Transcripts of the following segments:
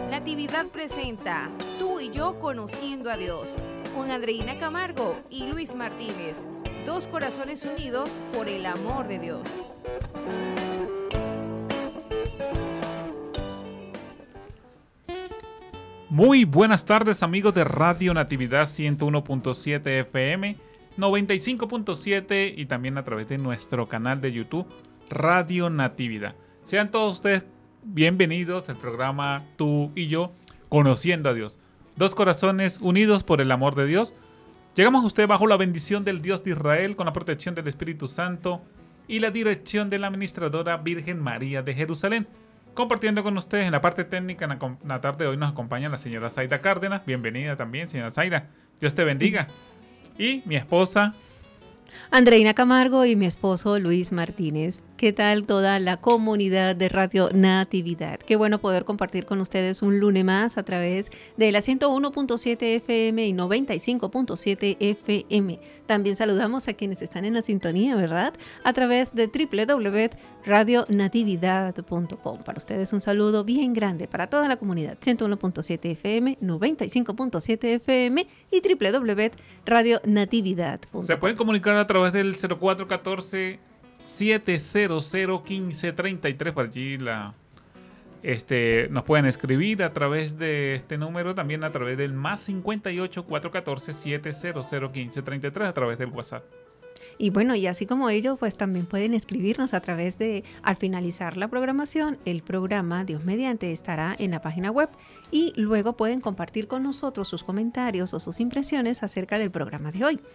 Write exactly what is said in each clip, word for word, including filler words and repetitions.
Natividad presenta Tú y yo conociendo a Dios, con Andreina Camargo y Luis Martínez, dos corazones unidos por el amor de Dios. Muy buenas tardes, amigos de Radio Natividad ciento uno punto siete F M, noventa y cinco punto siete y también a través de nuestro canal de YouTube Radio Natividad. Sean todos ustedes bienvenidos al programa Tú y yo conociendo a Dios. Dos corazones unidos por el amor de Dios. Llegamos a usted bajo la bendición del Dios de Israel, con la protección del Espíritu Santo y la dirección de la administradora Virgen María de Jerusalén. Compartiendo con ustedes en la parte técnica, en la, en la tarde de hoy nos acompaña la señora Zaida Cárdenas. Bienvenida también, señora Zaida. Dios te bendiga. Y mi esposa Andreina Camargo y mi esposo Luis Martínez. ¿Qué tal toda la comunidad de Radio Natividad? Qué bueno poder compartir con ustedes un lunes más a través de la ciento uno punto siete F M y noventa y cinco punto siete F M. También saludamos a quienes están en la sintonía, ¿verdad? A través de doble u doble u doble u punto radio natividad punto com. Para ustedes un saludo bien grande para toda la comunidad. ciento uno punto siete F M, noventa y cinco punto siete F M y doble u doble u doble u punto radio natividad punto com. Se pueden comunicar a través del cero cuatro uno cuatro, siete cero cero, uno cinco tres tres. Por allí la, este, nos pueden escribir a través de este número, también a través del más cincuenta y ocho, cuatrocientos catorce, siete cero cero, uno cinco tres tres a través del WhatsApp. Y bueno, y así como ellos, pues también pueden escribirnos a través de, al finalizar la programación, el programa Dios mediante estará en la página web y luego pueden compartir con nosotros sus comentarios o sus impresiones acerca del programa de hoy.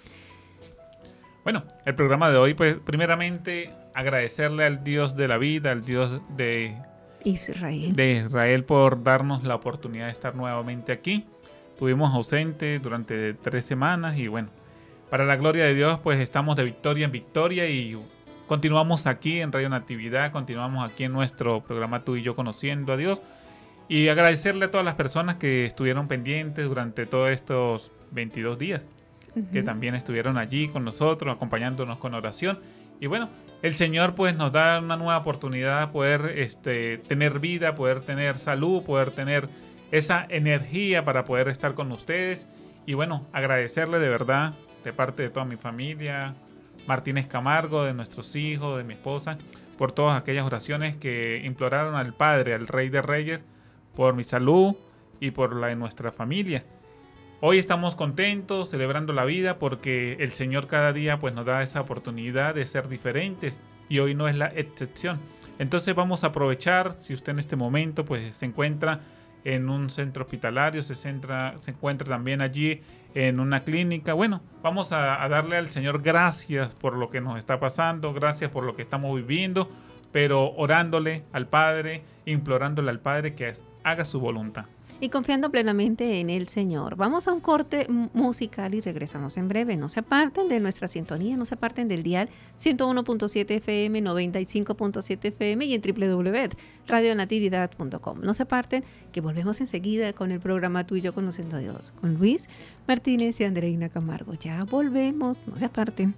Bueno, el programa de hoy, pues primeramente agradecerle al Dios de la vida, al Dios de Israel, de Israel por darnos la oportunidad de estar nuevamente aquí. Estuvimos ausentes durante tres semanas y bueno, para la gloria de Dios, pues estamos de victoria en victoria y continuamos aquí en Radio Natividad, continuamos aquí en nuestro programa Tú y yo conociendo a Dios y agradecerle a todas las personas que estuvieron pendientes durante todos estos veintidós días, uh-huh. que también estuvieron allí con nosotros, acompañándonos con oración. Y bueno, el Señor pues nos da una nueva oportunidad de poder este, tener vida, poder tener salud, poder tener esa energía para poder estar con ustedes. Y bueno, agradecerle de verdad de parte de toda mi familia, Martínez Camargo, de nuestros hijos, de mi esposa, por todas aquellas oraciones que imploraron al Padre, al Rey de Reyes, por mi salud y por la de nuestra familia. Hoy estamos contentos, celebrando la vida, porque el Señor cada día pues, nos da esa oportunidad de ser diferentes y hoy no es la excepción. Entonces vamos a aprovechar, si usted en este momento pues, se encuentra en un centro hospitalario, se, centra, se encuentra también allí en una clínica. Bueno, vamos a, a darle al Señor gracias por lo que nos está pasando, gracias por lo que estamos viviendo, pero orándole al Padre, implorándole al Padre que haga su voluntad. Y confiando plenamente en el Señor. Vamos a un corte musical y regresamos en breve. No se aparten de nuestra sintonía, no se aparten del dial ciento uno punto siete F M, noventa y cinco punto siete F M y en doble u doble u doble u punto radio natividad punto com. No se aparten, que volvemos enseguida con el programa Tú y yo conociendo a Dios, con Luis Martínez y Andreina Camargo. Ya volvemos, no se aparten.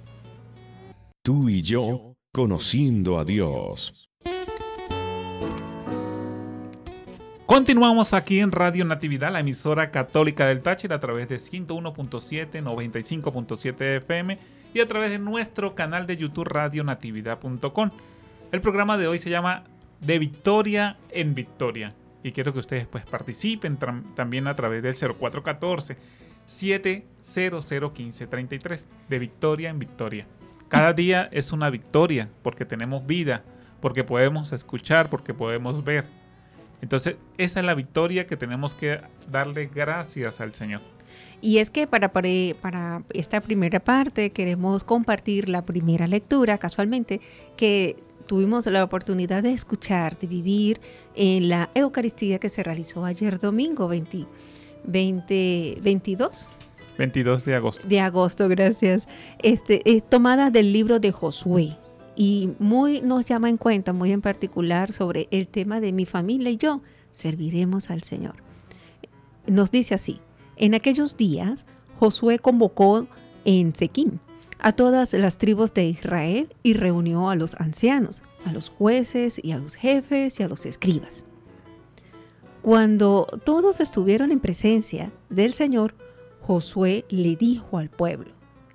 Tú y yo conociendo a Dios. Continuamos aquí en Radio Natividad, la emisora católica del Táchira, a través de ciento uno punto siete, noventa y cinco punto siete F M y a través de nuestro canal de YouTube radio natividad punto com. El programa de hoy se llama De Victoria en Victoria y quiero que ustedes pues participen tam- también a través del cero cuatro uno cuatro, siete cero cero, uno cinco tres tres, de Victoria en Victoria. Cada día es una victoria porque tenemos vida, porque podemos escuchar, porque podemos ver. Entonces, esa es la victoria que tenemos que darle gracias al Señor. Y es que para, para, para esta primera parte queremos compartir la primera lectura, casualmente, que tuvimos la oportunidad de escuchar, de vivir en la Eucaristía que se realizó ayer domingo veinte, veinte, veintidós. veintidós de agosto. De agosto, gracias. Este, es tomada del libro de Josué. Y muy nos llama en cuenta, muy en particular, sobre el tema de mi familia y yo serviremos al Señor. Nos dice así: en aquellos días Josué convocó en Sequim a todas las tribus de Israel y reunió a los ancianos, a los jueces y a los jefes y a los escribas. Cuando todos estuvieron en presencia del Señor, Josué le dijo al pueblo: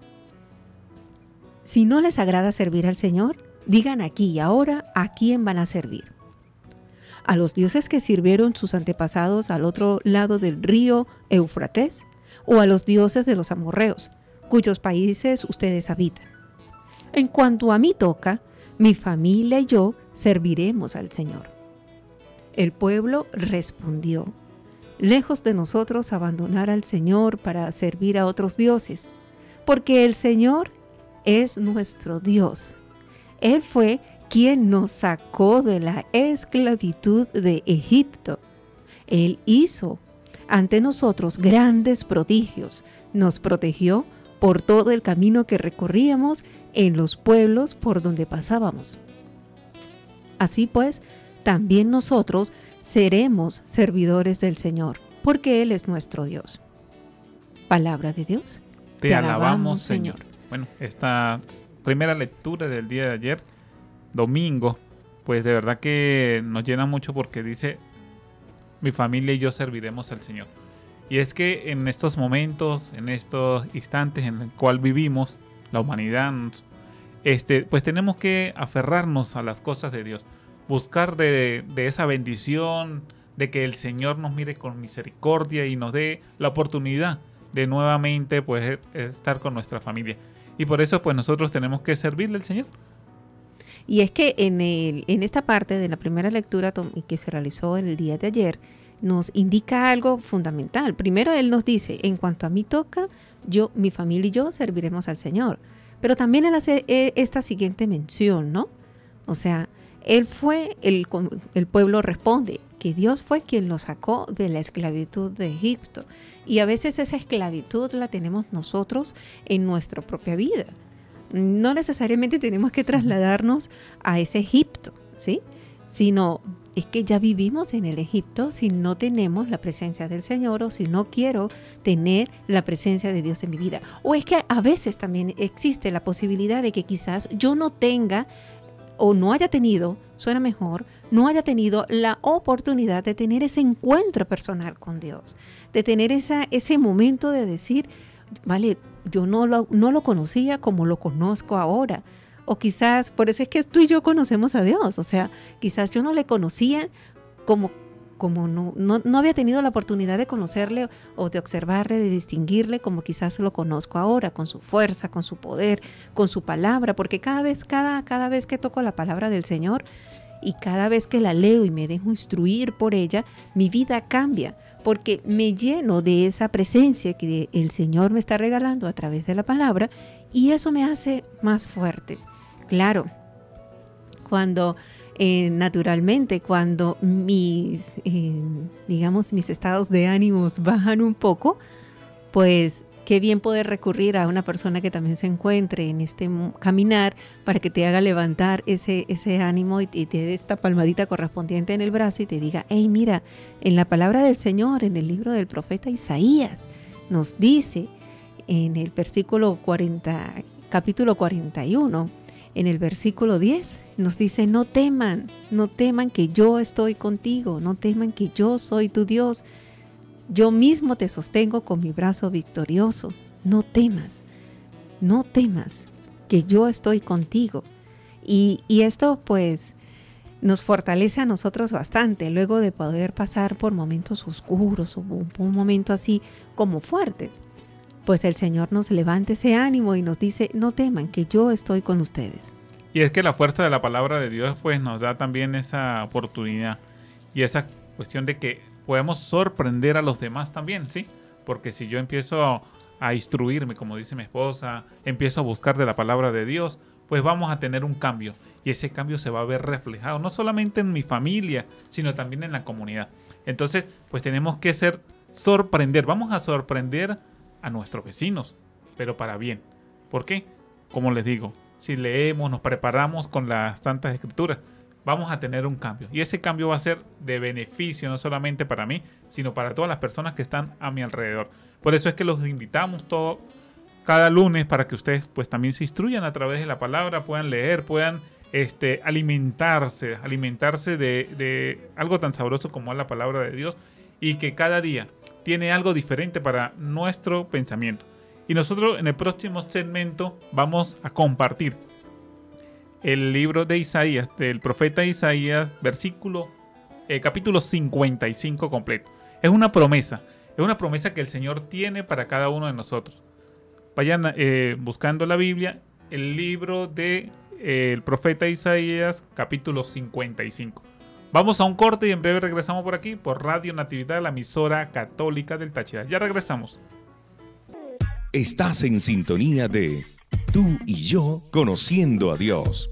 si no les agrada servir al Señor, digan aquí y ahora a quién van a servir. ¿A los dioses que sirvieron sus antepasados al otro lado del río Éufrates? ¿O a los dioses de los amorreos, cuyos países ustedes habitan? En cuanto a mí toca, mi familia y yo serviremos al Señor. El pueblo respondió: lejos de nosotros abandonar al Señor para servir a otros dioses, porque el Señor es nuestro Dios. Él fue quien nos sacó de la esclavitud de Egipto. Él hizo ante nosotros grandes prodigios, nos protegió por todo el camino que recorríamos en los pueblos por donde pasábamos. Así pues, también nosotros seremos servidores del Señor, porque Él es nuestro Dios. Palabra de Dios. Te, Te alabamos, alabamos, Señor. Señor. Bueno, esta primera lectura del día de ayer, domingo, pues de verdad que nos llena mucho porque dice: mi familia y yo serviremos al Señor. Y es que en estos momentos, en estos instantes en el cual vivimos, la humanidad, este, pues tenemos que aferrarnos a las cosas de Dios, buscar de, de esa bendición, de que el Señor nos mire con misericordia y nos dé la oportunidad de nuevamente pues estar con nuestra familia. Y por eso pues nosotros tenemos que servirle al Señor. Y es que en, el, en esta parte de la primera lectura que se realizó en el día de ayer, nos indica algo fundamental. Primero Él nos dice: en cuanto a mí toca, yo, mi familia y yo serviremos al Señor. Pero también Él hace esta siguiente mención, ¿no? O sea, Él fue, el, el pueblo responde que Dios fue quien lo sacó de la esclavitud de Egipto. Y a veces esa esclavitud la tenemos nosotros en nuestra propia vida. No necesariamente tenemos que trasladarnos a ese Egipto, ¿sí? Sino es que ya vivimos en el Egipto si no tenemos la presencia del Señor o si no quiero tener la presencia de Dios en mi vida. O es que a veces también existe la posibilidad de que quizás yo no tenga o no haya tenido, suena mejor, no haya tenido la oportunidad de tener ese encuentro personal con Dios, de tener esa, ese momento de decir: vale, yo no lo, no lo conocía como lo conozco ahora. O quizás, por eso es que tú y yo conocemos a Dios. O sea, quizás yo no le conocía como, como no, no, no había tenido la oportunidad de conocerle o de observarle, de distinguirle como quizás lo conozco ahora, con su fuerza, con su poder, con su palabra. Porque cada vez, cada, cada vez que toco la palabra del Señor y cada vez que la leo y me dejo instruir por ella, mi vida cambia. Porque me lleno de esa presencia que el Señor me está regalando a través de la palabra y eso me hace más fuerte. Claro, cuando eh, naturalmente, cuando mis, eh, digamos, mis estados de ánimos bajan un poco, pues qué bien poder recurrir a una persona que también se encuentre en este caminar para que te haga levantar ese, ese ánimo y, y te dé esta palmadita correspondiente en el brazo y te diga: hey, mira, en la palabra del Señor, en el libro del profeta Isaías, nos dice en el versículo cuarenta, capítulo cuarenta y uno, en el versículo diez, nos dice: no teman, no teman que yo estoy contigo, no teman que yo soy tu Dios. Yo mismo te sostengo con mi brazo victorioso. No temas, no temas, que yo estoy contigo. Y, y esto pues nos fortalece a nosotros bastante, luego de poder pasar por momentos oscuros o un, un momento así como fuertes. Pues el Señor nos levanta ese ánimo y nos dice: no teman, que yo estoy con ustedes. Y es que la fuerza de la palabra de Dios pues nos da también esa oportunidad y esa cuestión de que podemos sorprender a los demás también, ¿sí? Porque si yo empiezo a, a instruirme, como dice mi esposa, empiezo a buscar de la palabra de Dios, pues vamos a tener un cambio. Y ese cambio se va a ver reflejado, no solamente en mi familia, sino también en la comunidad. Entonces, pues tenemos que ser, sorprender, vamos a sorprender a nuestros vecinos, pero para bien. ¿Por qué? Como les digo, si leemos, nos preparamos con las Santas Escrituras, vamos a tener un cambio. Y ese cambio va a ser de beneficio no solamente para mí, sino para todas las personas que están a mi alrededor. Por eso es que los invitamos todo, cada lunes para que ustedes pues también se instruyan a través de la palabra, puedan leer, puedan este, alimentarse, alimentarse de, de algo tan sabroso como es la palabra de Dios, y que cada día tiene algo diferente para nuestro pensamiento. Y nosotros en el próximo segmento vamos a compartir el libro de Isaías, del profeta Isaías, versículo, eh, capítulo cincuenta y cinco completo. Es una promesa, es una promesa que el Señor tiene para cada uno de nosotros. Vayan eh, buscando la Biblia, el libro de eh, el profeta Isaías, capítulo cincuenta y cinco. Vamos a un corte y en breve regresamos por aquí, por Radio Natividad, la emisora católica del Táchira. Ya regresamos. Estás en sintonía de Tú y Yo Conociendo a Dios.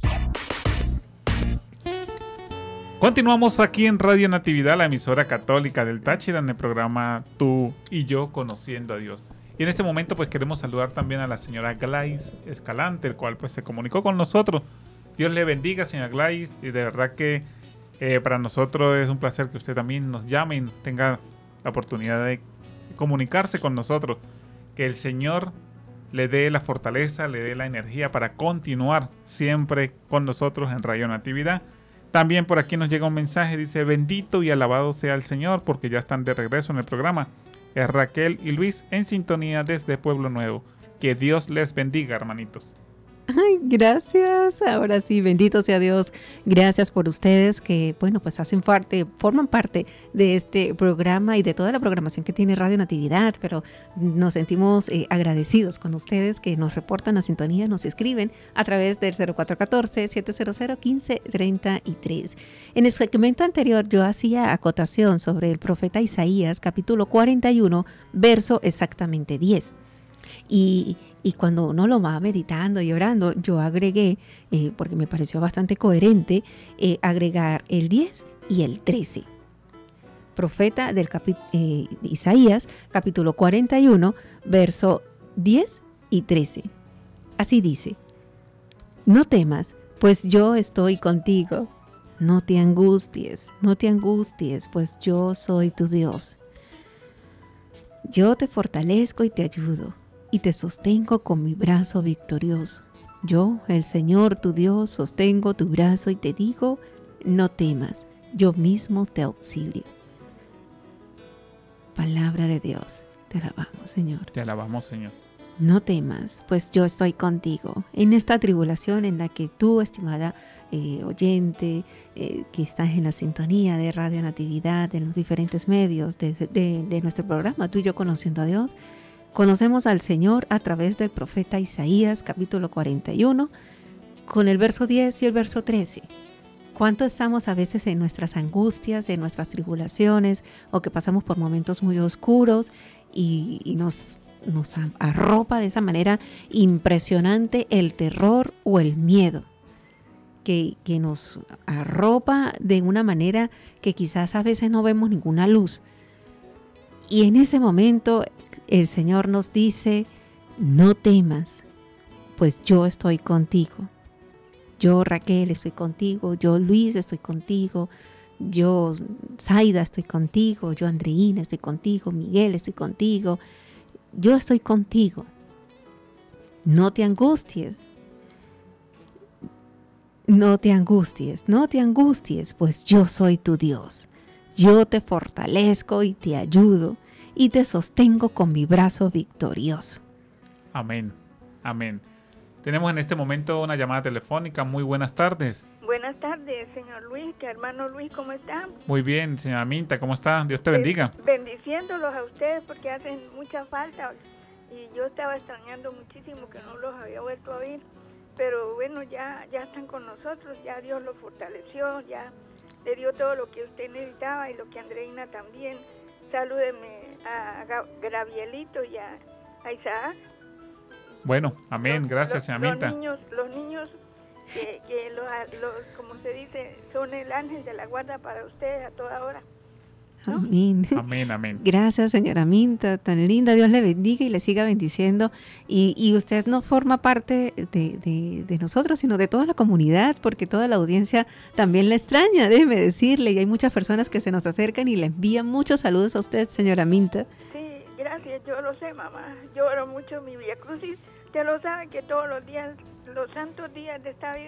Continuamos aquí en Radio Natividad, la emisora católica del Táchira, en el programa Tú y Yo Conociendo a Dios. Y en este momento pues queremos saludar también a la señora Gladys Escalante, el cual pues se comunicó con nosotros. Dios le bendiga, señora Gladys, y de verdad que eh, para nosotros es un placer que usted también nos llame y tenga la oportunidad de comunicarse con nosotros. Que el Señor le dé la fortaleza, le dé la energía para continuar siempre con nosotros en Radio Natividad. También por aquí nos llega un mensaje, dice: bendito y alabado sea el Señor, porque ya están de regreso en el programa. Es Raquel y Luis en sintonía desde Pueblo Nuevo. Que Dios les bendiga, hermanitos. Ay, gracias. Ahora sí, bendito sea Dios. Gracias por ustedes que, bueno, pues hacen parte, forman parte de este programa y de toda la programación que tiene Radio Natividad, pero nos sentimos eh, agradecidos con ustedes que nos reportan la sintonía, nos escriben a través del cero cuatro uno cuatro, siete cero cero, uno cinco tres tres. En el segmento anterior yo hacía acotación sobre el profeta Isaías, capítulo cuarenta y uno, verso exactamente diez. Y Y cuando uno lo va meditando y orando, yo agregué, eh, porque me pareció bastante coherente, eh, agregar el diez y el trece. Profeta del capi- eh, Isaías, capítulo cuarenta y uno, verso diez y trece. Así dice: no temas, pues yo estoy contigo. No te angusties, no te angusties, pues yo soy tu Dios. Yo te fortalezco y te ayudo, y te sostengo con mi brazo victorioso. Yo, el Señor tu Dios, sostengo tu brazo y te digo: no temas, yo mismo te auxilio. Palabra de Dios, te alabamos, Señor. Te alabamos, Señor. No temas, pues yo estoy contigo en esta tribulación en la que tú, estimada eh, oyente, eh, que estás en la sintonía de Radio Natividad, en los diferentes medios de, de, de nuestro programa, Tú y Yo Conociendo a Dios, conocemos al Señor a través del profeta Isaías, capítulo cuarenta y uno, con el verso diez y el verso trece. ¿Cuánto estamos a veces en nuestras angustias, en nuestras tribulaciones, o que pasamos por momentos muy oscuros y, y nos, nos arropa de esa manera impresionante el terror o el miedo? Que, que nos arropa de una manera que quizás a veces no vemos ninguna luz. Y en ese momento el Señor nos dice: no temas, pues yo estoy contigo. Yo, Raquel, estoy contigo. Yo, Luis, estoy contigo. Yo, Zaida, estoy contigo. Yo, Andreina, estoy contigo. Miguel, estoy contigo. Yo estoy contigo. No te angusties. No te angusties, no te angusties, pues yo soy tu Dios. Yo te fortalezco y te ayudo, y te sostengo con mi brazo victorioso. Amén, amén. Tenemos en este momento una llamada telefónica. Muy buenas tardes. Buenas tardes, señor Luis, que hermano Luis, ¿cómo está? Muy bien, señora Minta, ¿cómo está? Dios te bendiga. Bendiciéndolos a ustedes porque hacen mucha falta, y yo estaba extrañando muchísimo que no los había vuelto a oír, pero bueno, ya, ya están con nosotros, ya Dios los fortaleció, ya le dio todo lo que usted necesitaba y lo que Andreina también. Salúdeme a Gravielito y a, a Isaac. Bueno, amén, los, gracias, los, señora Minta. Los niños, los niños que, que los, los, como se dice, son el ángel de la guarda para ustedes a toda hora, ¿no? Amén. Amén, amén. Gracias, señora Minta, tan linda. Dios le bendiga y le siga bendiciendo. Y, y usted no forma parte de, de, de nosotros, sino de toda la comunidad, porque toda la audiencia también la extraña, déjeme decirle. Y hay muchas personas que se nos acercan y le envían muchos saludos a usted, señora Minta. Sí, gracias, yo lo sé, mamá. Yo oro mucho mi Vía Crucis. Usted lo sabe que todos los días, los santos días de esta vida,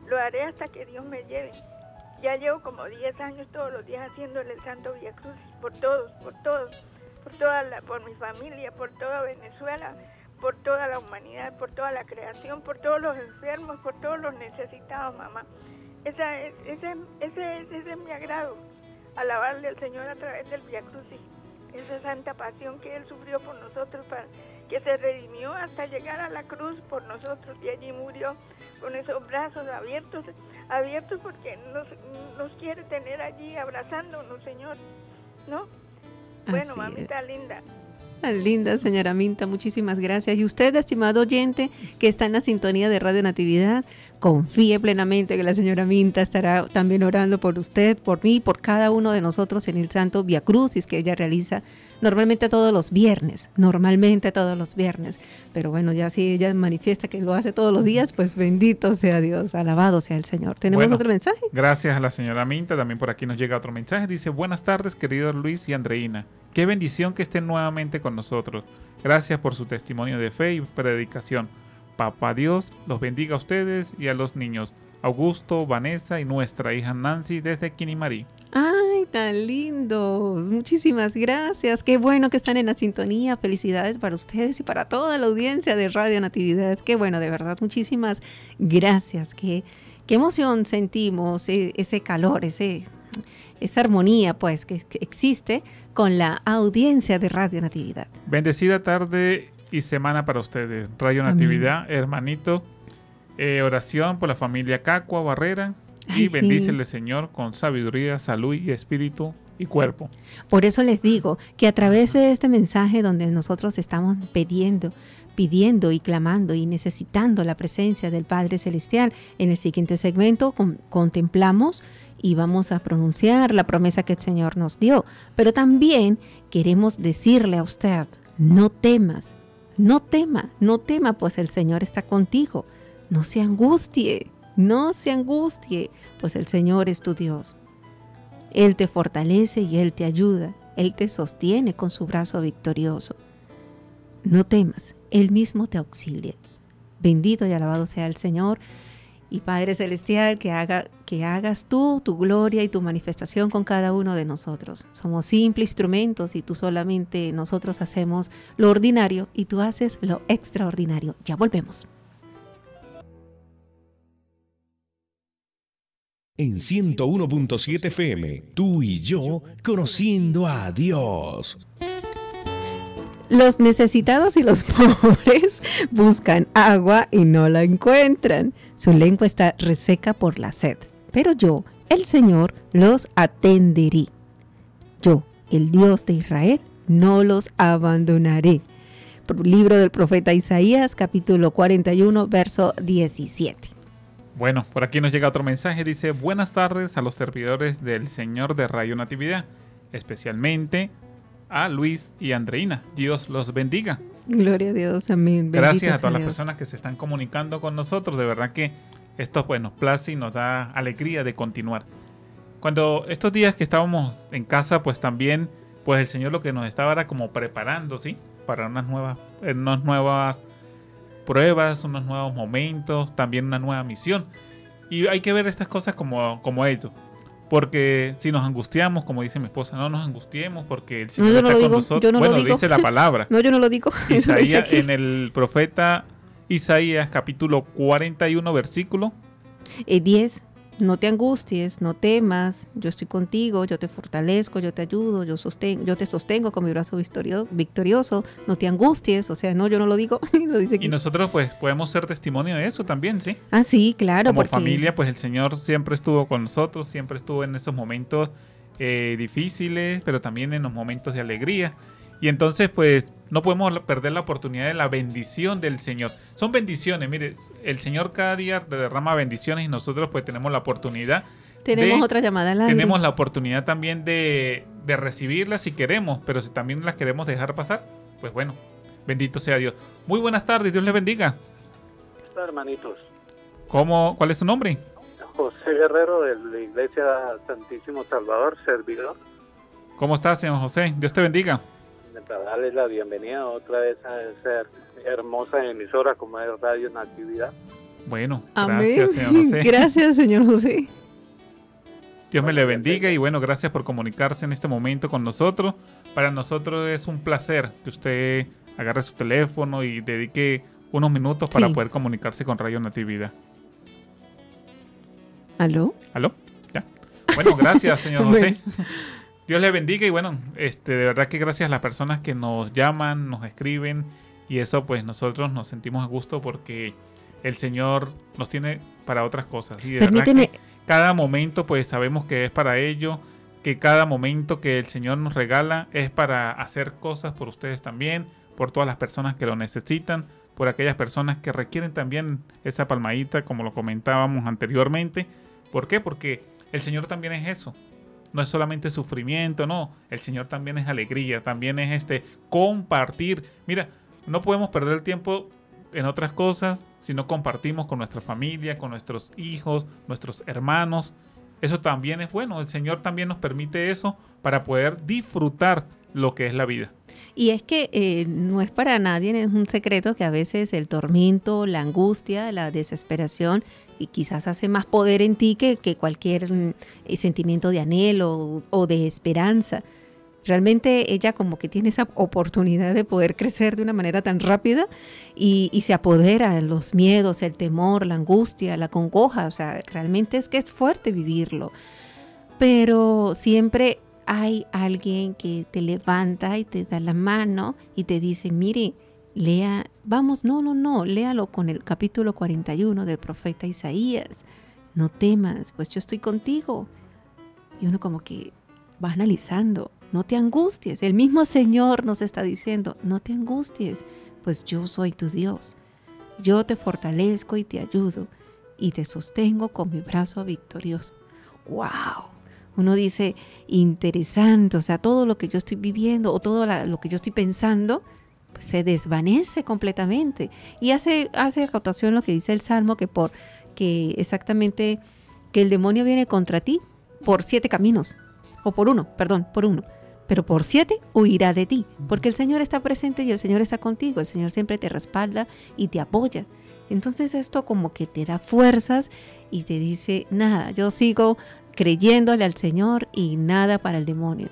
lo haré hasta que Dios me lleve. Ya llevo como diez años todos los días haciéndole el Santo Vía Crucis, por todos, por todos, por toda la, por mi familia, por toda Venezuela, por toda la humanidad, por toda la creación, por todos los enfermos, por todos los necesitados, mamá. Esa es, ese, ese, ese es mi agrado, alabarle al Señor a través del Vía Crucis, esa santa pasión que Él sufrió por nosotros, para que se redimió hasta llegar a la cruz por nosotros, y allí murió con esos brazos abiertos, abiertos porque nos, nos quiere tener allí abrazándonos, Señor, ¿no? Bueno, Así mamita es. linda. Tan linda, señora Minta, muchísimas gracias. Y usted, estimado oyente, que está en la sintonía de Radio Natividad, confíe plenamente que la señora Minta estará también orando por usted, por mí, por cada uno de nosotros en el Santo Vía Crucis que ella realiza normalmente todos los viernes, normalmente todos los viernes. Pero bueno, ya si ella manifiesta que lo hace todos los días, pues bendito sea Dios, alabado sea el Señor. ¿Tenemos Bueno, otro mensaje? Gracias a la señora Minta. También por aquí nos llega otro mensaje. Dice, buenas tardes, querido Luis y Andreina. Qué bendición que estén nuevamente con nosotros. Gracias por su testimonio de fe y predicación. Papá Dios los bendiga a ustedes y a los niños. Augusto, Vanessa y nuestra hija Nancy desde Quinimarí. Ay, tan lindos. Muchísimas gracias. Qué bueno que están en la sintonía. Felicidades para ustedes y para toda la audiencia de Radio Natividad. Qué bueno, de verdad. Muchísimas gracias. Qué, qué emoción sentimos, eh, ese calor, ese, esa armonía pues que, que existe con la audiencia de Radio Natividad. Bendecida tarde y semana para ustedes. Radio Amén. Natividad, hermanito. Eh, oración por la familia Cacua Barrera. Ay, Y sí. bendícele, Señor, con sabiduría, salud y espíritu y cuerpo. Por eso les digo que a través de este mensaje donde nosotros estamos pidiendo, pidiendo y clamando y necesitando la presencia del Padre Celestial, en el siguiente segmento con, contemplamos y vamos a pronunciar la promesa que el Señor nos dio. Pero también queremos decirle a usted, no temas, no tema, no tema, pues el Señor está contigo. No se angustie, no se angustie, pues el Señor es tu Dios. Él te fortalece y Él te ayuda. Él te sostiene con su brazo victorioso. No temas, Él mismo te auxilia. Bendito y alabado sea el Señor. Y Padre Celestial, que, haga, que hagas tú tu gloria y tu manifestación con cada uno de nosotros. Somos simples instrumentos y tú solamente, nosotros hacemos lo ordinario y tú haces lo extraordinario. Ya volvemos. En ciento uno punto siete F M, tú y yo conociendo a Dios. Los necesitados y los pobres buscan agua y no la encuentran. Su lengua está reseca por la sed. Pero yo, el Señor, los atenderé. Yo, el Dios de Israel, no los abandonaré. Libro del profeta Isaías, capítulo cuarenta y uno, verso diecisiete. Bueno, por aquí nos llega otro mensaje. Dice, buenas tardes a los servidores del Señor de Radio Natividad, especialmente a Luis y Andreina. Dios los bendiga. Gloria a Dios, amén. Bendito Gracias a sea todas las Dios. personas que se están comunicando con nosotros. De verdad que esto pues, nos place y nos da alegría de continuar. Cuando estos días que estábamos en casa, pues también pues el Señor lo que nos estaba era como preparando, ¿sí? Para unas nuevas, unas nuevas pruebas, unos nuevos momentos, también una nueva misión. Y hay que ver estas cosas como, como ello. Porque si nos angustiamos, como dice mi esposa, no nos angustiemos porque el Señor No, yo no está lo con digo, nosotros. yo no lo Bueno, digo. dice la palabra. No, yo no lo digo. Eso lo dice Isaías, aquí. en el profeta Isaías, capítulo cuarenta y uno, versículo. Eh, diez. No te angusties, no temas, yo estoy contigo, yo te fortalezco, yo te ayudo, yo, sostengo, yo te sostengo con mi brazo victorio- victorioso, no te angusties, o sea, no, yo no lo digo, lo dice aquí. Y nosotros pues podemos ser testimonio de eso también, ¿sí? Ah, sí, claro. Como porque familia, pues el Señor siempre estuvo con nosotros, siempre estuvo en esos momentos eh, difíciles, pero también en los momentos de alegría. Y entonces, pues, no podemos perder la oportunidad de la bendición del Señor. Son bendiciones, mire, el Señor cada día derrama bendiciones y nosotros pues tenemos la oportunidad. Tenemos de- otra llamada al aire. Tenemos la oportunidad también de, de recibirlas si queremos, pero si también las queremos dejar pasar, pues bueno, bendito sea Dios. Muy buenas tardes, Dios les bendiga. Hola, hermanitos. ¿Cómo, ¿Cuál es su nombre? José Guerrero de la Iglesia Santísimo Salvador, servidor. ¿Cómo estás, señor José? Dios te bendiga. Para darles la bienvenida otra vez a esa hermosa emisora como es Radio Natividad. Bueno, Amén. gracias, señor José. Gracias, señor José. Dios me le bendiga y bueno, gracias por comunicarse en este momento con nosotros. Para nosotros es un placer que usted agarre su teléfono y dedique unos minutos para Sí. poder comunicarse con Radio Natividad. ¿Aló? ¿Aló? Ya. Bueno, gracias, señor José. Bueno. Dios le bendiga y bueno, este, de verdad que gracias a las personas que nos llaman, nos escriben y eso pues nosotros nos sentimos a gusto porque el Señor nos tiene para otras cosas. Y de verdad Permíteme, que cada momento pues sabemos que es para ello, que cada momento que el Señor nos regala es para hacer cosas por ustedes también, por todas las personas que lo necesitan, por aquellas personas que requieren también esa palmadita como lo comentábamos anteriormente. ¿Por qué? Porque el Señor también es eso. No es solamente sufrimiento, no. El Señor también es alegría, también es este compartir. Mira, no podemos perder el tiempo en otras cosas si no compartimos con nuestra familia, con nuestros hijos, nuestros hermanos. Eso también es bueno. El Señor también nos permite eso para poder disfrutar lo que es la vida. y es que eh, no es para nadie, es un secreto que a veces el tormento, la angustia, la desesperación, y quizás hace más poder en ti que, que cualquier mm, eh, sentimiento de anhelo o, o de esperanza. Realmente ella como que tiene esa oportunidad de poder crecer de una manera tan rápida y, y se apodera de los miedos, el temor, la angustia, la congoja. O sea, realmente es que es fuerte vivirlo. Pero siempre hay alguien que te levanta y te da la mano y te dice, mire, lea, vamos, no, no, no, léalo con el capítulo cuarenta y uno del profeta Isaías. No temas, pues yo estoy contigo. Y uno como que va analizando. No te angusties. El mismo Señor nos está diciendo, no te angusties, pues yo soy tu Dios. Yo te fortalezco y te ayudo y te sostengo con mi brazo victorioso. ¡Wow! Uno dice, interesante, o sea, todo lo que yo estoy viviendo o todo la, lo que yo estoy pensando, pues se desvanece completamente. Y hace, hace acotación lo que dice el Salmo, que por que exactamente que el demonio viene contra ti por siete caminos, o por uno, perdón, por uno. Pero por siete huirá de ti, porque el Señor está presente y el Señor está contigo. El Señor siempre te respalda y te apoya. Entonces esto como que te da fuerzas y te dice, nada, yo sigo creyéndole al Señor y nada para el demonio.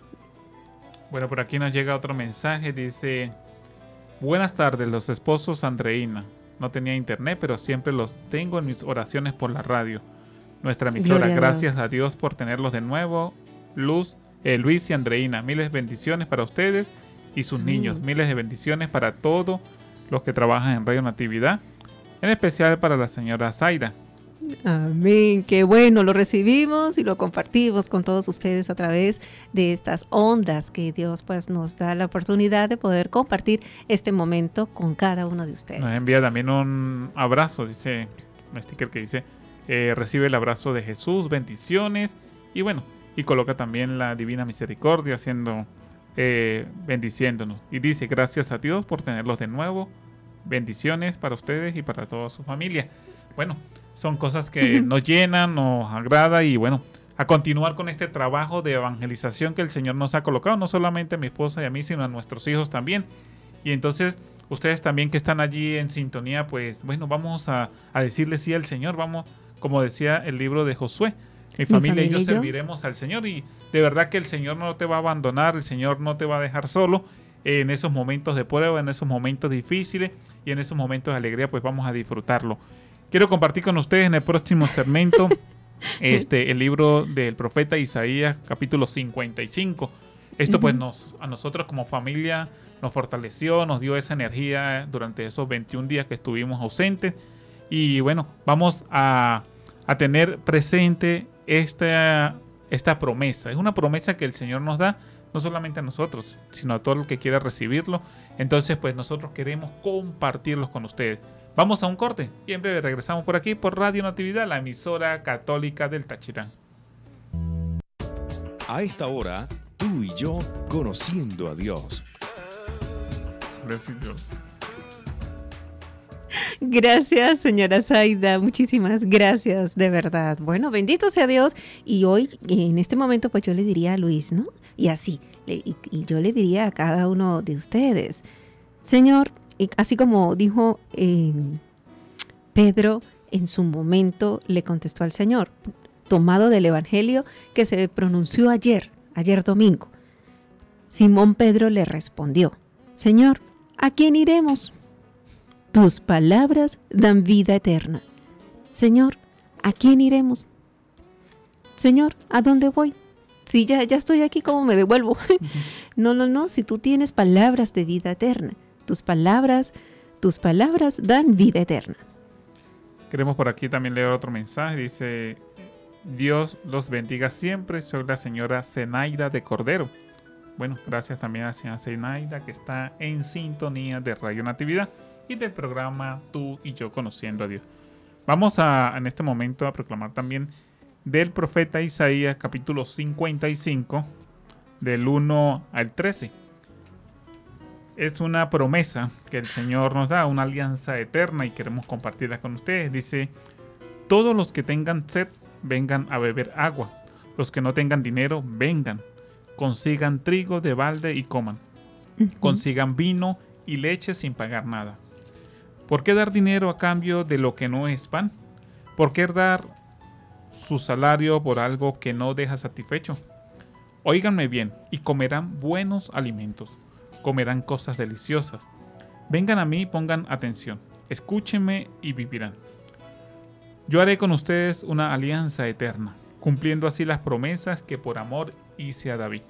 Bueno, por aquí nos llega otro mensaje, dice, buenas tardes, los esposos Andreina. No tenía internet, pero siempre los tengo en mis oraciones por la radio. Nuestra emisora, Gloria a gracias Dios. a Dios por tenerlos de nuevo. Luz, eh, Luis y Andreina, miles de bendiciones para ustedes y sus Amén. niños. Miles de bendiciones para todos los que trabajan en Radio Natividad, en especial para la señora Zaida. Amén, qué bueno, lo recibimos y lo compartimos con todos ustedes a través de estas ondas que Dios pues nos da la oportunidad de poder compartir este momento con cada uno de ustedes. Nos envía también un abrazo, dice un sticker que dice, eh, recibe el abrazo de Jesús, bendiciones, y bueno, y coloca también la divina misericordia haciendo, eh, bendiciéndonos. Y dice, gracias a Dios por tenerlos de nuevo, bendiciones para ustedes y para toda su familia. Bueno, son cosas que nos llenan, nos agrada y bueno, a continuar con este trabajo de evangelización que el Señor nos ha colocado, no solamente a mi esposa y a mí, sino a nuestros hijos también. Y entonces, ustedes también que están allí en sintonía, pues bueno, vamos a, a decirle sí al Señor, vamos, como decía el libro de Josué, mi familia, familia y yo y yo. serviremos al Señor y de verdad que el Señor no te va a abandonar, el Señor no te va a dejar solo en esos momentos de prueba, en esos momentos difíciles y en esos momentos de alegría, pues vamos a disfrutarlo. Quiero compartir con ustedes en el próximo segmento este, el libro del profeta Isaías, capítulo cincuenta y cinco. Esto pues nos, a nosotros como familia nos fortaleció, nos dio esa energía durante esos veintiún días que estuvimos ausentes. Y bueno, vamos a, a tener presente esta, esta promesa. Es una promesa que el Señor nos da, no solamente a nosotros, sino a todo el que quiera recibirlo. Entonces pues nosotros queremos compartirlos con ustedes. Vamos a un corte y en breve regresamos por aquí por Radio Natividad, la emisora católica del Táchira. A esta hora, tú y yo conociendo a Dios. Gracias, Dios. Gracias, señora Zaida, muchísimas gracias, de verdad. Bueno, bendito sea Dios. Y hoy, en este momento, pues yo le diría a Luis, ¿no? Y así, le- y, y yo le diría a cada uno de ustedes, Señor, y así como dijo eh, Pedro en su momento le contestó al Señor, tomado del Evangelio que se pronunció ayer, ayer domingo. Simón Pedro le respondió, Señor, ¿a quién iremos? Tus palabras dan vida eterna. Señor, ¿a quién iremos? Señor, ¿a dónde voy? Si ya, ya estoy aquí, ¿cómo me devuelvo? Uh-huh. No, no, no, si tú tienes palabras de vida eterna, tus palabras, tus palabras dan vida eterna. Queremos por aquí también leer otro mensaje, dice, Dios los bendiga siempre, soy la señora Zenaida de Cordero. Bueno, gracias también a la señora Zenaida que está en sintonía de Radio Natividad y del programa Tú y Yo Conociendo a Dios. Vamos a, en este momento a proclamar también del profeta Isaías, capítulo cincuenta y cinco, del uno al trece. Es una promesa que el Señor nos da, una alianza eterna y queremos compartirla con ustedes. Dice, todos los que tengan sed, vengan a beber agua. Los que no tengan dinero, vengan. Consigan trigo de balde y coman. Uh-huh. Consigan vino y leche sin pagar nada. ¿Por qué dar dinero a cambio de lo que no es pan? ¿Por qué dar su salario por algo que no deja satisfecho? Óiganme bien y comerán buenos alimentos. Comerán cosas deliciosas. Vengan a mí y pongan atención. Escúchenme y vivirán. Yo haré con ustedes una alianza eterna, cumpliendo así las promesas que por amor hice a David.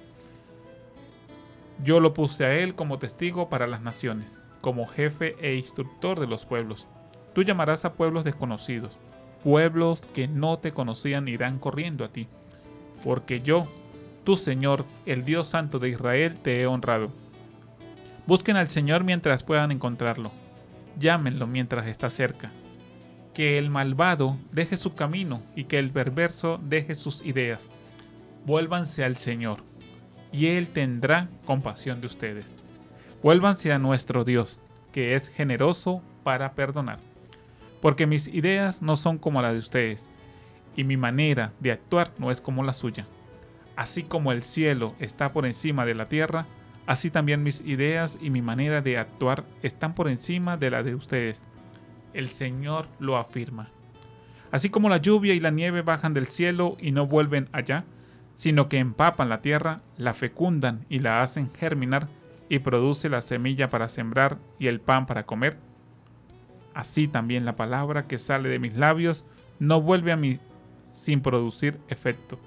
Yo lo puse a él como testigo para las naciones, como jefe e instructor de los pueblos. Tú llamarás a pueblos desconocidos, pueblos que no te conocían irán corriendo a ti, porque yo, tu Señor, el Dios Santo de Israel, te he honrado. Busquen al Señor mientras puedan encontrarlo, llámenlo mientras está cerca. Que el malvado deje su camino y que el perverso deje sus ideas. Vuélvanse al Señor, y Él tendrá compasión de ustedes. Vuélvanse a nuestro Dios, que es generoso para perdonar. Porque mis ideas no son como las de ustedes, y mi manera de actuar no es como la suya. Así como el cielo está por encima de la tierra, así también mis ideas y mi manera de actuar están por encima de la de ustedes. El Señor lo afirma. Así como la lluvia y la nieve bajan del cielo y no vuelven allá, sino que empapan la tierra, la fecundan y la hacen germinar y produce la semilla para sembrar y el pan para comer, así también la palabra que sale de mis labios no vuelve a mí sin producir efecto,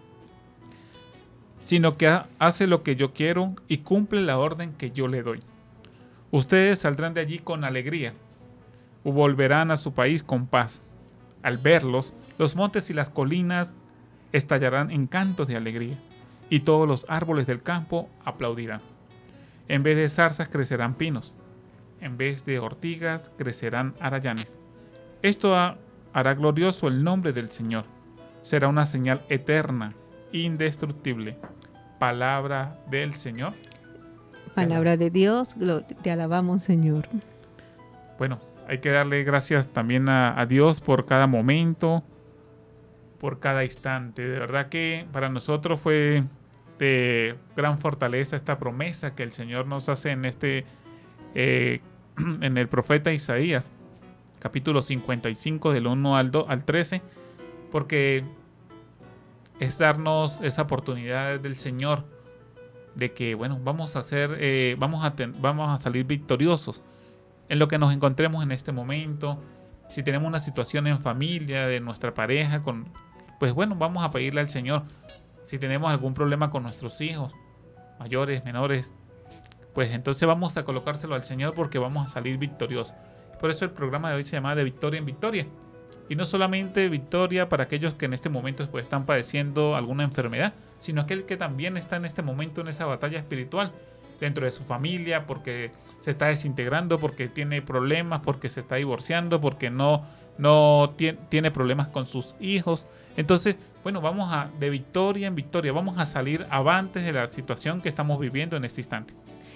sino que hace lo que yo quiero y cumple la orden que yo le doy. Ustedes saldrán de allí con alegría, o volverán a su país con paz. Al verlos, los montes y las colinas estallarán en cantos de alegría, y todos los árboles del campo aplaudirán. En vez de zarzas crecerán pinos, en vez de ortigas crecerán arayanes. Esto hará glorioso el nombre del Señor. Será una señal eterna, indestructible. Palabra del Señor. Palabra de Dios, te alabamos, Señor. Bueno, hay que darle gracias también a, a Dios por cada momento, por cada instante. De verdad que para nosotros fue de gran fortaleza esta promesa que el Señor nos hace en este eh, en el profeta Isaías, capítulo cincuenta y cinco, del uno al, dos, al trece, porque es darnos esa oportunidad del Señor de que, bueno, vamos a hacer, eh, vamos a ten, vamos a salir victoriosos en lo que nos encontremos en este momento. Si tenemos una situación en familia, de nuestra pareja, con, pues bueno, vamos a pedirle al Señor. Si tenemos algún problema con nuestros hijos, mayores, menores, pues entonces vamos a colocárselo al Señor porque vamos a salir victoriosos. Por eso el programa de hoy se llama De Victoria en Victoria. Y no solamente victoria para aquellos que en este momento pues, están padeciendo alguna enfermedad, sino aquel que también está en este momento en esa batalla espiritual dentro de su familia, porque se está desintegrando, porque tiene problemas, porque se está divorciando, porque no, no tiene, tiene problemas con sus hijos. Entonces, bueno, vamos a de victoria en victoria, vamos a salir avantes de la situación que estamos viviendo en este instante.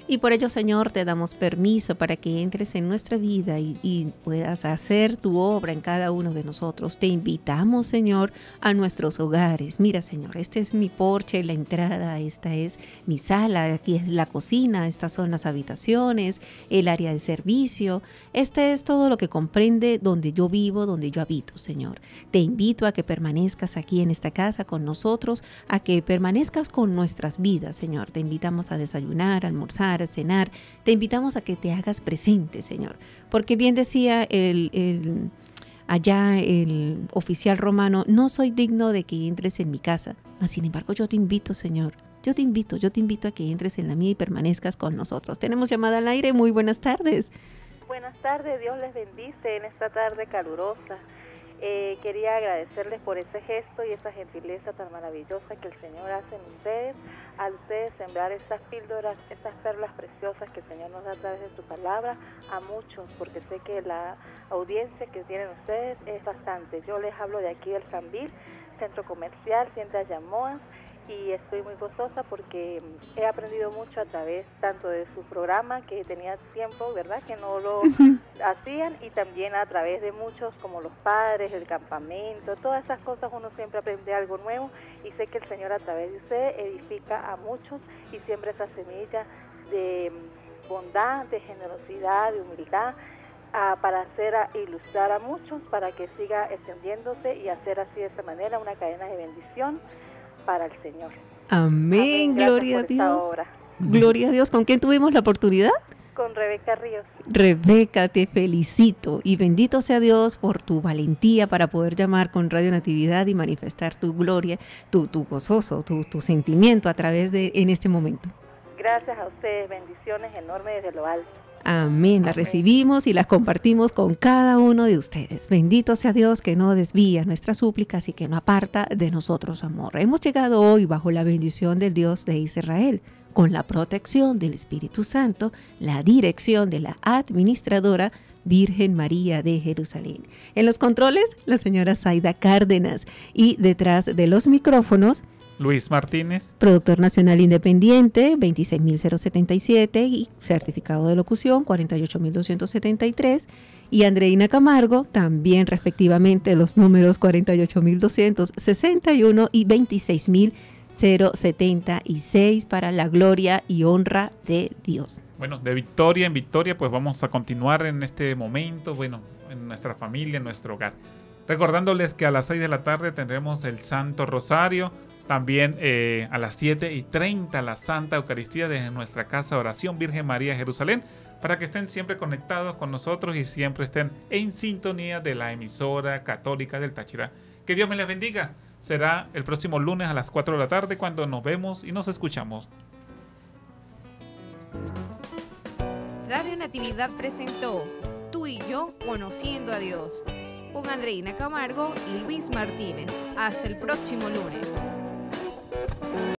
Y por ello, Señor, te damos permiso para que entres en nuestra vida y, y puedas hacer tu obra en cada uno de nosotros. Te invitamos, Señor, a nuestros hogares. Mira, Señor, este es mi porche, la entrada, esta es mi sala, aquí es la cocina, estas son las habitaciones, el área de servicio. Este es todo lo que comprende donde yo vivo, donde yo habito, Señor. Te invito a que permanezcas aquí en esta casa con nosotros, a que permanezcas con nuestras vidas, Señor. Te invitamos a desayunar, a almorzar, a cenar. Te invitamos a que te hagas presente, Señor. Porque bien decía el, el, allá el oficial romano, no soy digno de que entres en mi casa. Mas, sin embargo, yo te invito, Señor. Yo te invito, yo te invito a que entres en la mía y permanezcas con nosotros. Tenemos llamada al aire. Muy buenas tardes. Buenas tardes, Dios les bendice en esta tarde calurosa. Eh, quería agradecerles por ese gesto y esa gentileza tan maravillosa que el Señor hace en ustedes, al ustedes sembrar esas píldoras, esas perlas preciosas que el Señor nos da a través de su palabra a muchos, porque sé que la audiencia que tienen ustedes es bastante. Yo les hablo de aquí del Sambil, Centro Comercial, Tienda Yamoa, y estoy muy gozosa porque he aprendido mucho a través tanto de su programa, que tenía tiempo, ¿verdad?, que no lo hacían, y también a través de muchos como los padres, el campamento, todas esas cosas uno siempre aprende algo nuevo, y sé que el Señor a través de usted edifica a muchos y siembra esa semilla de bondad, de generosidad, de humildad, a, para hacer a, ilustrar a muchos, para que siga extendiéndose y hacer así de esta manera una cadena de bendición para el Señor. Amén, Amén. Gloria a Dios. Gloria a Dios. ¿Con quién tuvimos la oportunidad? Con Rebeca Ríos. Rebeca, te felicito y bendito sea Dios por tu valentía para poder llamar con Radio Natividad y manifestar tu gloria, tu, tu gozoso, tu, tu sentimiento a través de en este momento. Gracias a ustedes, bendiciones enormes desde lo alto. Amén, las recibimos y las compartimos con cada uno de ustedes. Bendito sea Dios que no desvía nuestras súplicas y que no aparta de nosotros amor. Hemos llegado hoy bajo la bendición del Dios de Israel, con la protección del Espíritu Santo, la dirección de la administradora Virgen María de Jerusalén. En los controles, la señora Zaida Cárdenas, y detrás de los micrófonos, Luis Martínez, productor nacional independiente, veintiséis mil setenta y siete, y certificado de locución, cuarenta y ocho mil doscientos setenta y tres, y Andreina Camargo, también respectivamente los números cuarenta y ocho mil doscientos sesenta y uno y veintiséis mil setenta y seis, para la gloria y honra de Dios. Bueno, de victoria en victoria, pues vamos a continuar en este momento, bueno, en nuestra familia, en nuestro hogar. Recordándoles que a las seis de la tarde tendremos el Santo Rosario. También eh, a las siete y treinta la Santa Eucaristía desde nuestra casa de oración Virgen María Jerusalén, para que estén siempre conectados con nosotros y siempre estén en sintonía de la emisora católica del Táchira. Que Dios me les bendiga. Será el próximo lunes a las cuatro de la tarde cuando nos vemos y nos escuchamos. Radio Natividad presentó Tú y yo conociendo a Dios, con Andreina Camargo y Luis Martínez. Hasta el próximo lunes.